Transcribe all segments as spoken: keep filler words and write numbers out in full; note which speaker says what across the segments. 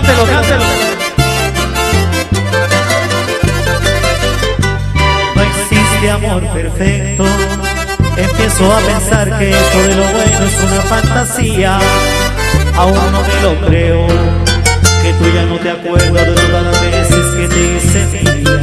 Speaker 1: cántelo, cántelo.
Speaker 2: No existe amor perfecto. Empiezo a pensar que esto de lo bueno es una fantasía. Aún no me lo creo, que tú ya no te acuerdas de todas las veces que te hice mía.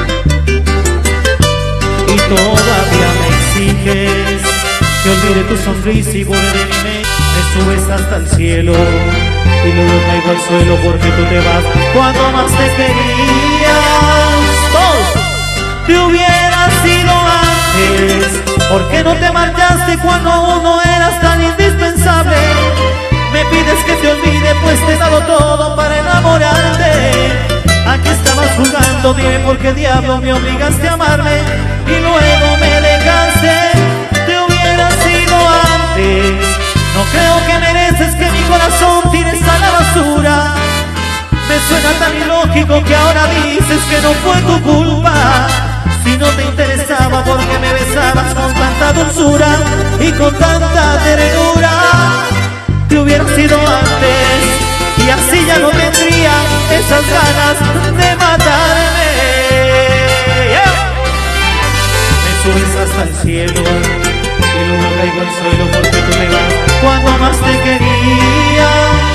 Speaker 2: Y todavía me exiges que olvide tu sonrisa y borre de mi mente. Me subes hasta el cielo y luego caigo al suelo porque tú te vas cuando más te querías. Todos. Te hubieras ido antes. ¿Por qué no te marchaste cuando aún no eras tan indispensable? Me pides que te olvide, pues te he dado todo para enamorarte. Aquí estabas jugando, dime por qué diablo me obligaste a amarme y luego me dejaste. Te hubieras ido antes. No creo que mereces que mi corazón tires a la basura. Me suena tan ilógico que ahora dices que no fue tu culpa. Si no te interesaba, ¿por qué me besabas con tanta dulzura y con tanta ternura? Te hubieras ido antes y así ya no tendría esas ganas de matarme. Yeah. Me subes hasta el cielo y luego caigo al suelo porque tú me vas cuando más te quería.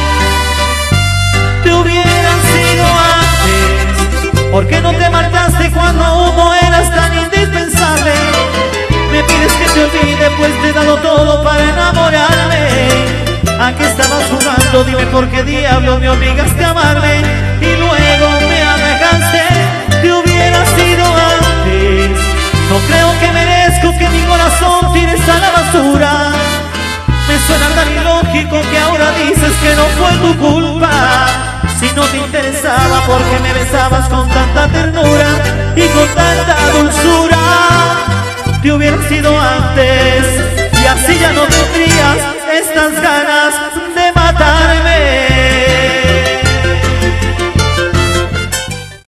Speaker 2: Te hubieras ido antes. ¿Por qué no te marchaste cuando aún no eras tan indispensable? Me pides que te olvide, pues te he dado todo para enamorarme. ¿A qué estabas jugando? Dime por qué diablo me obligaste a amarme y luego me alejaste. Te hubieras ido antes. No creo que merezco que mi corazón tires a la basura. Me suena tan ilógico que ahora dices que no fue tu culpa. Si no te interesaba, ¿por qué me besabas con tanta ternura y con tanta dulzura? Te hubieras ido antes y así ya no tendrías estas